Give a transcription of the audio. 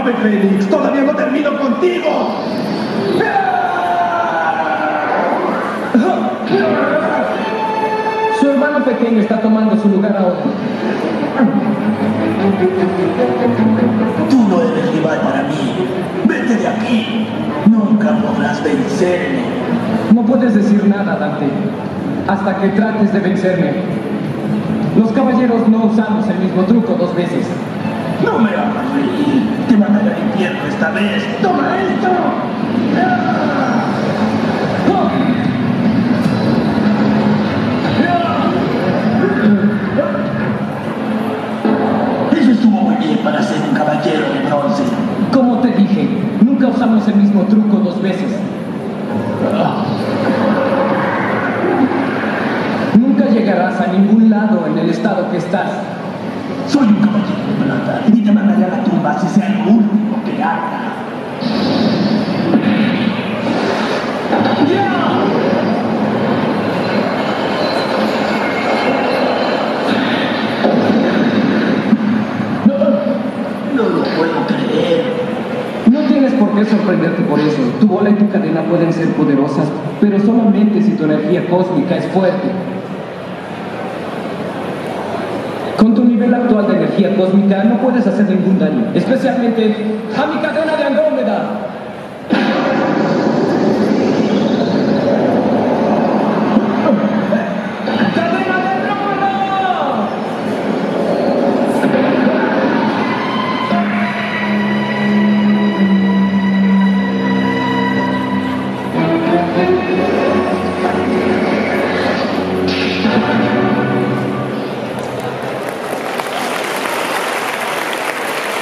¡Ave Fénix! ¡Todavía no termino contigo! Su hermano pequeño está tomando su lugar ahora. Tú no eres rival para mí. ¡Vete de aquí! Nunca podrás vencerme. No puedes decir nada, Dante, hasta que trates de vencerme. Los caballeros no usamos el mismo truco 2 veces. No me hagas reír. Te mandaré al infierno esta vez. ¡Toma esto! Eso estuvo muy bien para ser un caballero de bronce. Como te dije, nunca usamos el mismo truco 2 veces. Nunca llegarás a ningún lado en el estado que estás. Soy un caballero de plata y te mandaré a la tumba si sea lo último que haga. No lo puedo creer. No tienes por qué sorprenderte por eso. Tu bola y tu cadena pueden ser poderosas, pero solamente si tu energía cósmica es fuerte. Con tu nivel actual de energía cósmica no puedes hacer ningún daño, especialmente a mi cadena de Andrómeda.